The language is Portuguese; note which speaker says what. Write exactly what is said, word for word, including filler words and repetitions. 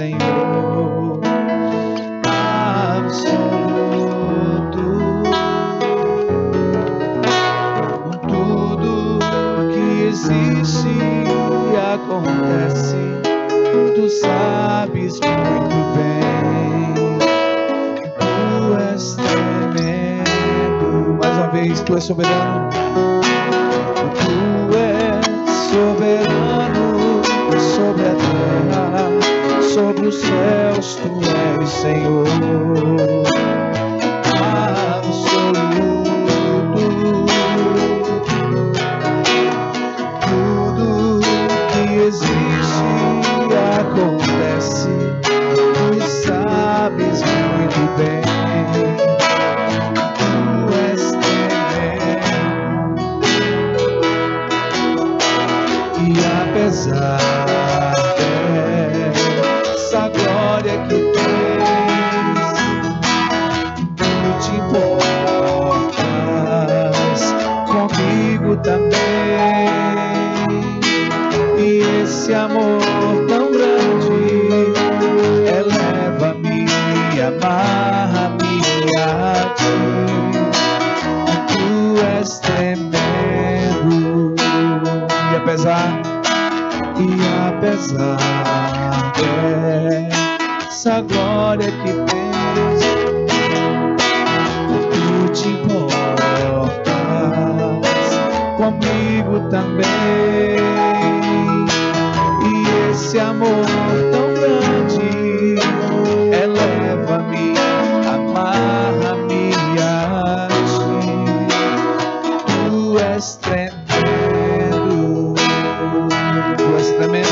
Speaker 1: Senhor absoluto. Tudo que existe e acontece, tu sabes muito bem. Tu és tremendo. Mais uma vez, tu és soberano. Tu és soberano sobre a terra, sobre os céus. Tu és Senhor absoluto. Tudo que existe e acontece, tu sabes muito bem. Tu és tremendo. E apesar dessa glória que tens, tu te importas comigo também. E esse amor tão grande eleva-me, amarra-me a ti. Tu és tremendo. E apesar E apesar dessa glória que tens, tu te importas comigo também. E esse amor tão grande eleva-me, amarra-me a ti. Tu és tremendo. Tu és tremendo.